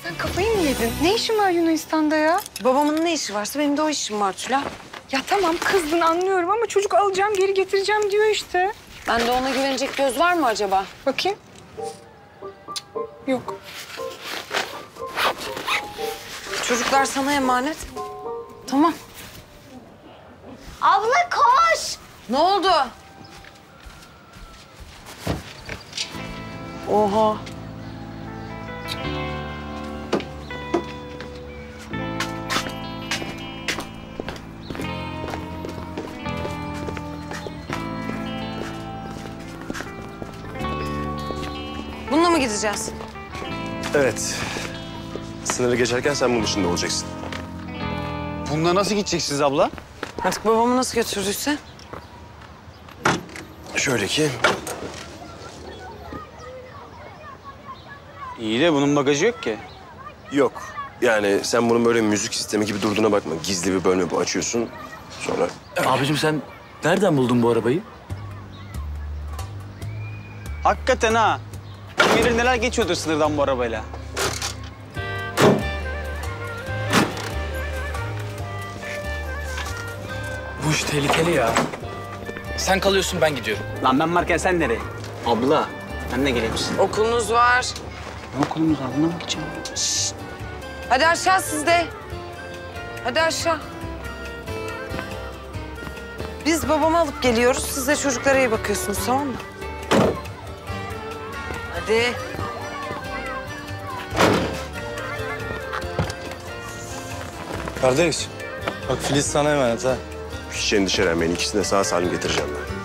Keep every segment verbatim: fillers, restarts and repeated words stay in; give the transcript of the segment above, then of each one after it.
Sen kafayı mı yedin? Ne işin var Yunanistan'da ya? Babamın ne işi varsa benim de o işim var Tülay. Ya tamam kızdın anlıyorum ama çocuk alacağım geri getireceğim diyor işte. Ben de ona güvenecek göz var mı acaba? Bakayım. Yok. Çocuklar sana emanet. Tamam. Abla koş. Ne oldu? Oha. Bununla mı gideceğiz? Evet. Sınırı geçerken sen bunun dışında olacaksın. Bununla nasıl gideceksiniz abla? Artık babamı nasıl götürdüyse. Şöyle ki... İyi de bunun bagajı yok ki. Yok. Yani sen bunun böyle müzik sistemi gibi durduğuna bakma. Gizli bir bölme bu. Açıyorsun. Sonra... Abicim sen nereden buldun bu arabayı? Hakikaten ha. Kim bilir neler geçiyordur sınırdan bu arabayla. Bu iş tehlikeli ya. Sen kalıyorsun ben gidiyorum. Lan ben varken sen nereye? Abla, ben de geleyim misin? Okulunuz var. Ne okulumuz var? Buna mı gideceğim? Hadi aşağı siz de. Hadi aşağı. Biz babamı alıp geliyoruz. Siz de çocuklara iyi bakıyorsunuz, tamam mı? Hadi. Kardeş, bak Filiz sana emanet ha. Hiç endişelenmeyin. İkisini de sağ salim getireceğim ben.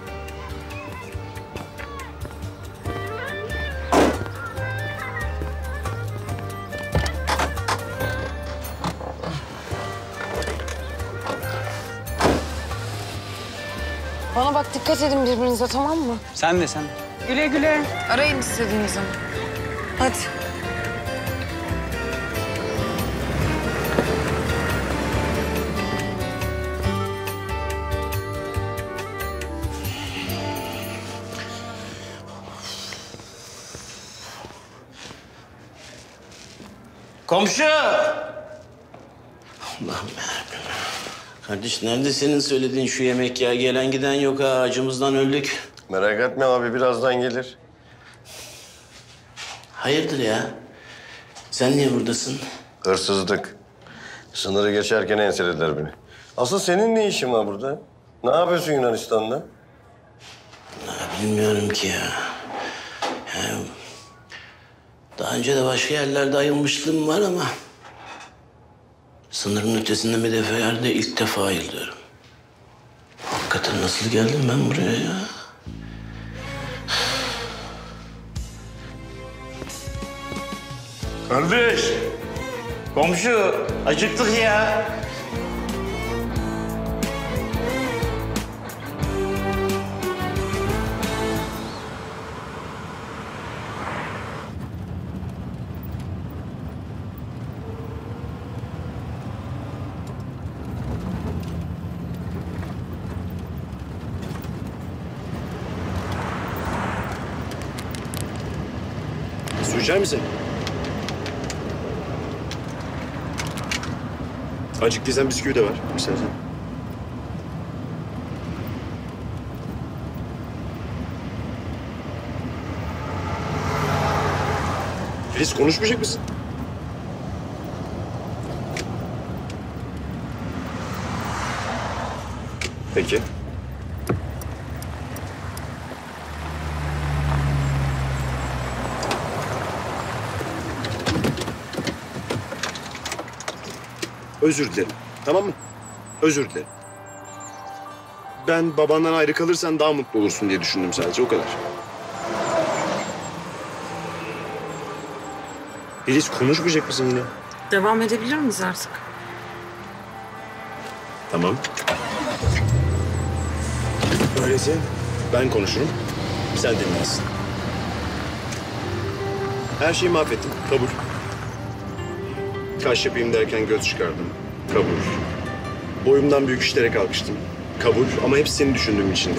Bana bak, dikkat edin birbirinize, tamam mı? Sen de sen de. Güle güle. Arayın istediğiniz zaman. Hadi. Komşu! Allah'ım yarabbim. Kardeş nerede senin söylediğin şu yemek ya? Gelen giden yok ha. Acımızdan öldük. Merak etme abi. Birazdan gelir. Hayırdır ya? Sen niye buradasın? Hırsızlık. Sınırı geçerken enselediler beni. Asıl senin ne işin var burada? Ne yapıyorsun Yunanistan'da? Ya, bilmiyorum ki ya. ya. Daha önce de başka yerlerde ayılmışlığım var ama... sınırın ötesinde bir defa yerde ilk defa ayılıyorum. Hakikaten nasıl geldim ben buraya ya? Kardeş, komşu, acıktık ya. Su içer misin? Acıktıysan bisküvi de var. İstersen. Filiz konuşmayacak mısın? Peki. Özür dilerim. Tamam mı? Özür dilerim. Ben babandan ayrı kalırsan daha mutlu olursun diye düşündüm sadece. O kadar. Filiz konuşmayacak mısın yine? Devam edebilir miyiz artık? Tamam. Öyleyse ben konuşurum. Sen dinlersin. Her şeyi mahvettim. Kabul. Kaş yapayım derken göz çıkardım. Kabul. Boyumdan büyük işlere kalkıştım. Kabul ama hepsi seni düşündüğüm içindi.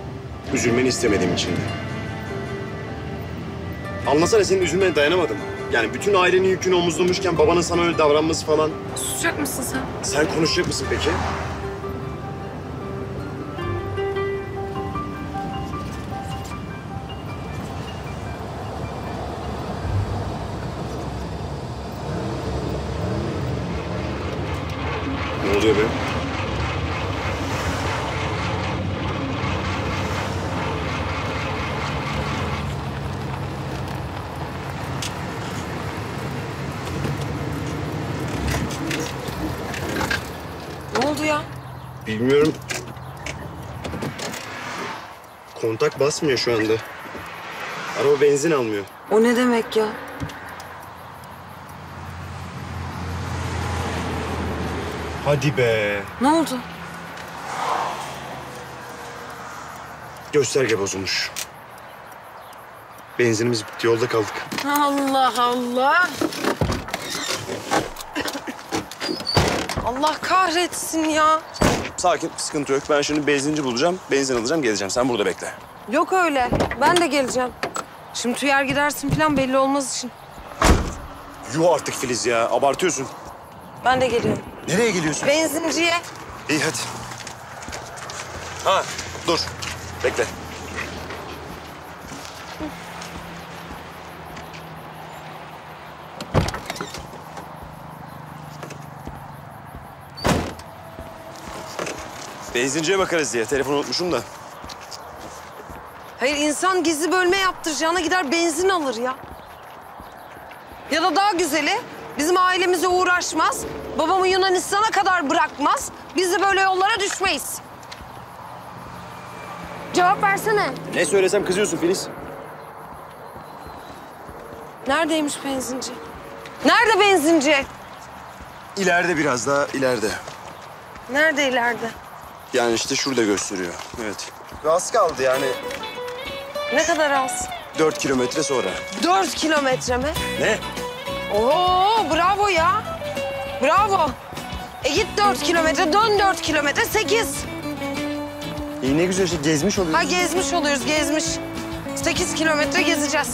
Üzülmeni istemediğim içindi. Anlasana senin üzülmene dayanamadım. Yani bütün ailenin yükünü omuzlamışken babanın sana öyle davranması falan. Susacak mısın sen? Sen konuşacak mısın peki? Ne oluyor be? Ne oldu ya? Bilmiyorum. Kontak basmıyor şu anda. Araba benzin almıyor. O ne demek ya? Hadi be. Ne oldu? Gösterge bozulmuş. Benzinimiz bitti, yolda kaldık. Allah Allah. Allah kahretsin ya. Sakin, sıkıntı yok. Ben şimdi benzinci bulacağım, benzin alacağım, geleceğim. Sen burada bekle. Yok öyle. Ben de geleceğim. Şimdi tüyer gidersin falan belli olmaz için. Yuh artık Filiz ya, abartıyorsun. Ben de geliyorum. Nereye geliyorsun? Benzinciye. İyi hadi. Ha, dur. Bekle. Benzinciye bakarız diye. Telefonu unutmuşum da. Hayır insan gizli bölme yaptıracağına gider benzin alır ya. Ya da daha güzeli bizim ailemize uğraşmaz. Babamı Yunanistan'a kadar bırakmaz. Biz de böyle yollara düşmeyiz. Cevap versene. Ne söylesem kızıyorsun Filiz. Neredeymiş benzinci? Nerede benzinci? İleride biraz daha ileride. Nerede ileride? Yani işte şurada gösteriyor. Evet. Az kaldı yani. Ne kadar az? Dört kilometre sonra. Dört kilometre mi? Ne? Oo bravo ya. Bravo. E git dört kilometre, dön dört kilometre, sekiz. İyi ne güzel işte gezmiş oluyoruz. Ha gezmiş oluyoruz, gezmiş. Sekiz kilometre gezeceğiz.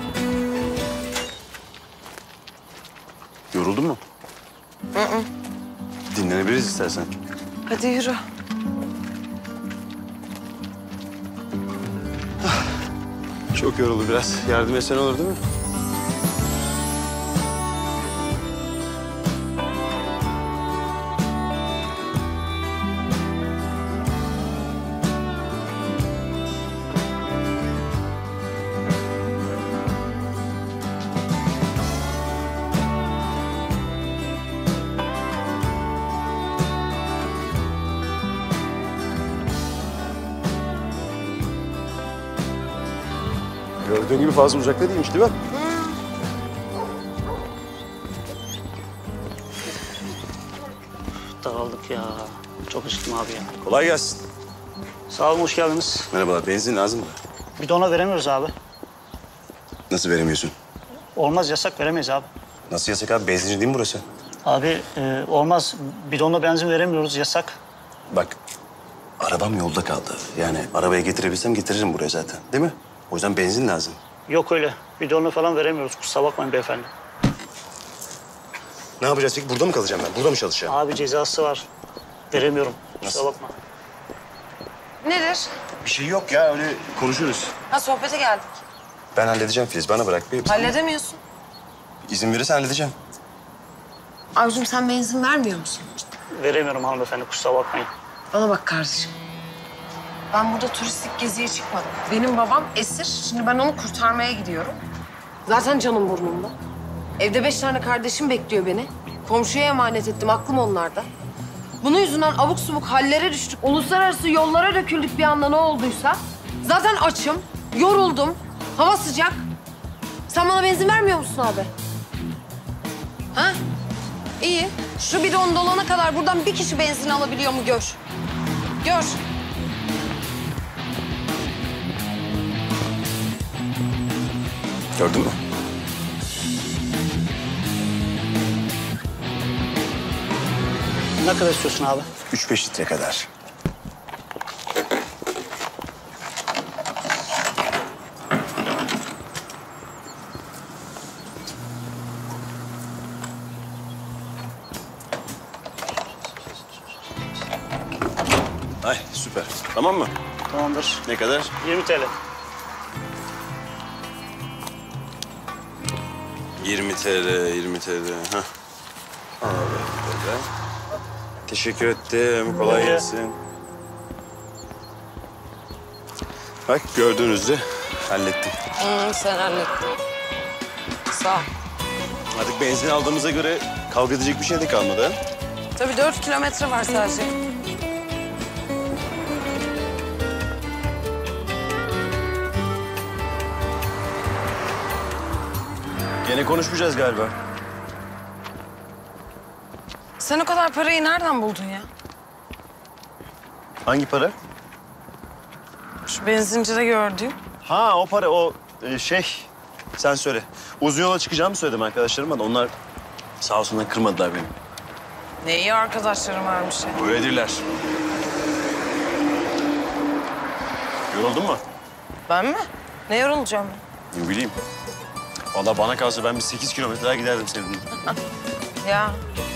Yoruldun mu? Hı hı. Dinlenebiliriz istersen. Hadi yürü. Çok yoruldu biraz. Yardım etsen olur değil mi? Gördüğün gibi fazla uzakta değilmiş değil mi? Dağıldık ya. Çok acıktım abi ya. Kolay gelsin. Sağ olun, hoş geldiniz. Merhabalar. Benzin lazım mı? Bidona veremiyoruz abi. Nasıl veremiyorsun? Olmaz, yasak, veremeyiz abi. Nasıl yasak abi? Benzinci değil mi burası? Abi e, olmaz. Bidonla benzin veremiyoruz, yasak. Bak, arabam yolda kaldı. Yani arabaya getirebilsem getiririm buraya zaten. Değil mi? O yüzden benzin lazım. Yok öyle. Bidonla falan veremiyoruz. Kusura bakmayın beyefendi. Ne yapacağız peki? Burada mı kalacağım ben? Burada mı çalışacağım? Abi cezası var. Veremiyorum. Kusura Nasıl? bakma. Nedir? Bir şey yok ya. Öyle konuşuruz. Ha sohbete geldik. Ben halledeceğim Filiz. Bana bırak bir. Halledemiyorsun. İzin verirsen halledeceğim. Avcum sen benzin vermiyor musun? Veremiyorum hanımefendi. Kusura bakmayın. Bana bak kardeşim. Ben burada turistik geziye çıkmadım. Benim babam esir. Şimdi ben onu kurtarmaya gidiyorum. Zaten canım burnumda. Evde beş tane kardeşim bekliyor beni. Komşuya emanet ettim. Aklım onlarda. Bunun yüzünden abuk subuk hallere düştük. Uluslararası yollara döküldük bir anda ne olduysa. Zaten açım, yoruldum. Hava sıcak. Sen bana benzin vermiyor musun abi? Ha? İyi. Şu bidon dolana kadar buradan bir kişi benzin alabiliyor mu gör. Gör. Gördün mü? Ne kadar istiyorsun abi? Üç beş litre kadar. Ay süper. Tamam mı? Tamamdır. Ne kadar? yirmi T L. yirmi T L, yirmi T L. Hah. Al böyle. Teşekkür ettim. Kolay gelsin. Bak gördüğünüzde hallettim. Hı, sen hallettin. Sağ ol. Artık benzin aldığımıza göre kavga edecek bir şey de kalmadı ha? Tabii dört kilometre var sadece. Gene konuşmayacağız galiba. Sen o kadar parayı nereden buldun ya? Hangi para? Şu benzincide gördüğüm. Ha o para o e, şey sen söyle. Uzun yola çıkacağımı söyledim arkadaşlarıma da onlar sağ olsunlar kırmadılar beni. Ne iyi arkadaşlarım varmış ya. Öyledirler. Yoruldun mu? Ben mi? Ne yorulacağım ben? Ne bileyim. Vallahi bana kalsa ben bir sekiz kilometre daha giderdim seninle. Ya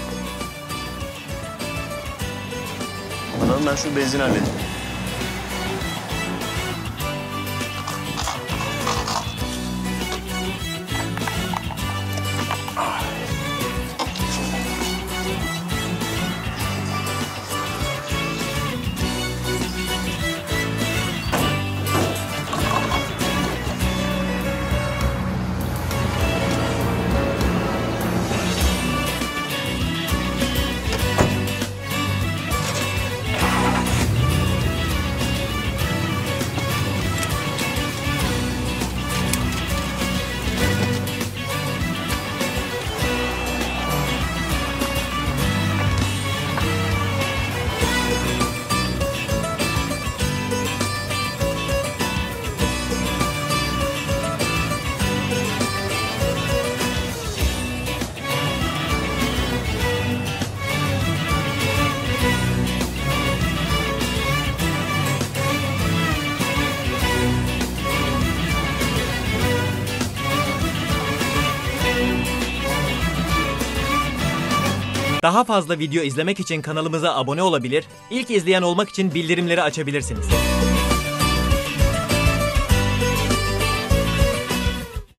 Anladım ben şu benzin halledeyim. Daha fazla video izlemek için kanalımıza abone olabilir, ilk izleyen olmak için bildirimleri açabilirsiniz.